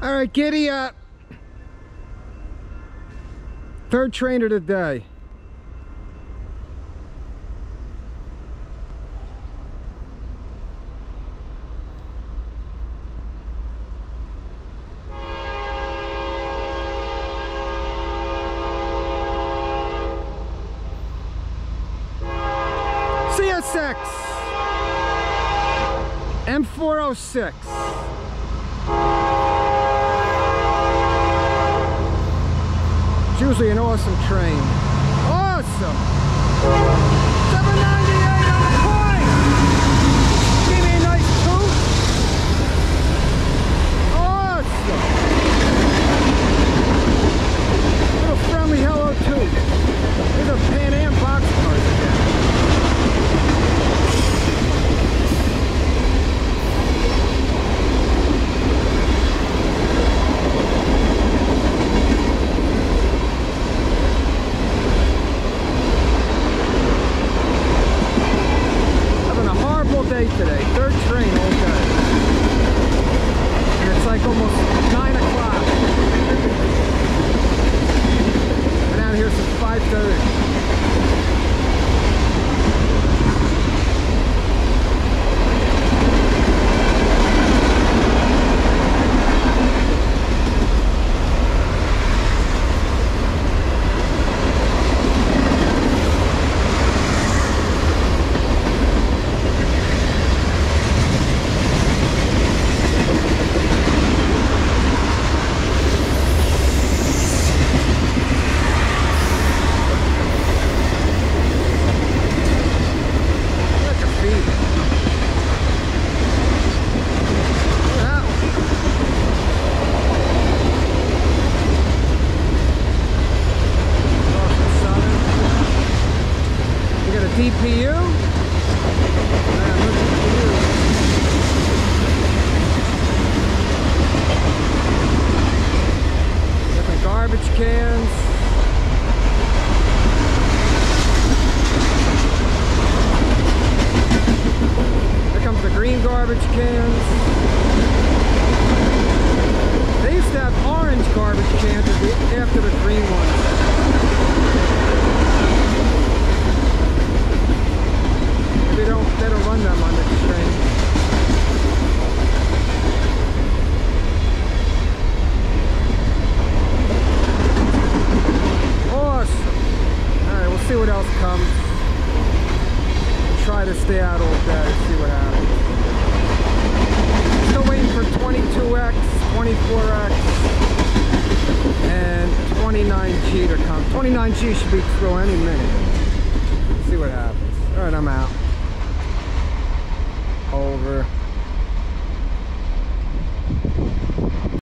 All right, giddy up. Third train of the day. CSX M406. It's usually an awesome train. Awesome! 798 on the point! Give me a nice toot. Awesome! Little friendly hello toot. These are Pan Am boxcars again. Today, third train all day, and it's like almost 9 o'clock. Been out here since 5:30. DPU. Different garbage cans. Here comes the green garbage cans. They used to have orange garbage cans after the green ones. They don't run them on the train. Awesome. Alright, we'll see what else comes. We'll try to stay out all day, see what happens. Still waiting for 22X, 24X, and 29G to come. 29G should be through any minute. See what happens. Alright, I'm out.